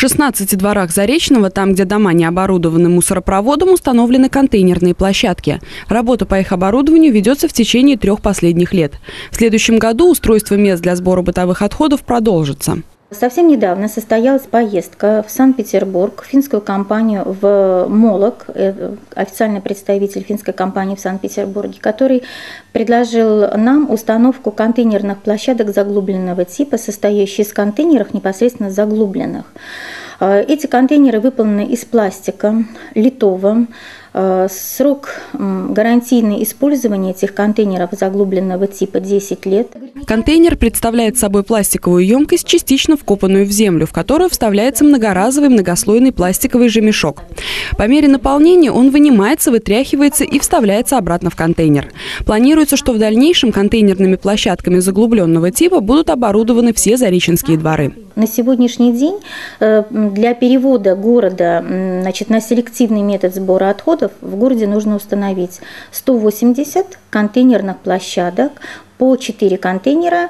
В 16 дворах Заречного, там, где дома не оборудованы мусоропроводом, установлены контейнерные площадки. Работа по их оборудованию ведется в течение 3 последних лет. В следующем году устройство мест для сбора бытовых отходов продолжится. Совсем недавно состоялась поездка в Санкт-Петербург, в финскую компанию в Молок, официальный представитель финской компании в Санкт-Петербурге, который предложил нам установку контейнерных площадок заглубленного типа, состоящих из контейнеров непосредственно заглубленных. Эти контейнеры выполнены из пластика литого. Срок гарантийного использования этих контейнеров заглубленного типа 10 лет. Контейнер представляет собой пластиковую емкость, частично вкопанную в землю, в которую вставляется многоразовый многослойный пластиковый же мешок. По мере наполнения он вынимается, вытряхивается и вставляется обратно в контейнер. Планируется, что в дальнейшем контейнерными площадками заглубленного типа будут оборудованы все зареченские дворы. На сегодняшний день для перевода города на селективный метод сбора отходов в городе нужно установить 180 контейнерных площадок, по 4 контейнера,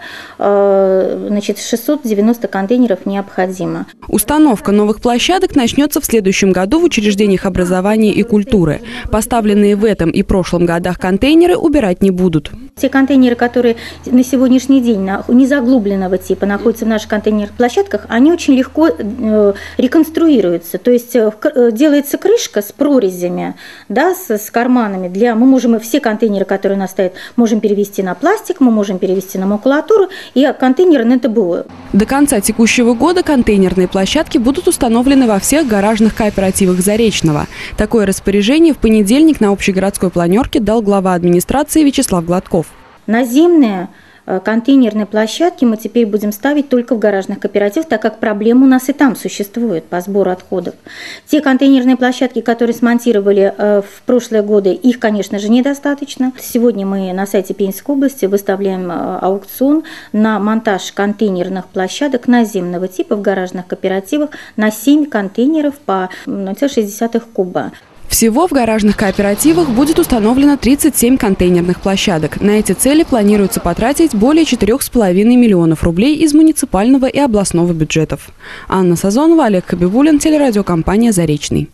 690 контейнеров необходимо. Установка новых площадок начнется в следующем году в учреждениях образования и культуры. Поставленные в этом и прошлом годах контейнеры убирать не будут. Те контейнеры, которые на сегодняшний день незаглубленного типа находятся в наших контейнерных площадках, они очень легко реконструируются. То есть делается крышка с прорезями, да, с карманами. Мы можем все контейнеры, которые у нас стоят, можем перевести на пластик, мы можем перевести на макулатуру и контейнеры на ТБО. До конца текущего года контейнерные площадки будут установлены во всех гаражных кооперативах Заречного. Такое распоряжение в понедельник на общегородской планерке дал глава администрации Вячеслав Гладков. Наземные контейнерные площадки мы теперь будем ставить только в гаражных кооперативах, так как проблема у нас и там существует по сбору отходов. Те контейнерные площадки, которые смонтировали в прошлые годы, их, конечно же, недостаточно. Сегодня мы на сайте Пензенской области выставляем аукцион на монтаж контейнерных площадок наземного типа в гаражных кооперативах на 7 контейнеров по 0,6 куба. Всего в гаражных кооперативах будет установлено 37 контейнерных площадок. На эти цели планируется потратить более 4,5 миллионов рублей из муниципального и областного бюджетов. Анна Сазонова, Олег Хабибуллин, телерадиокомпания «Заречный».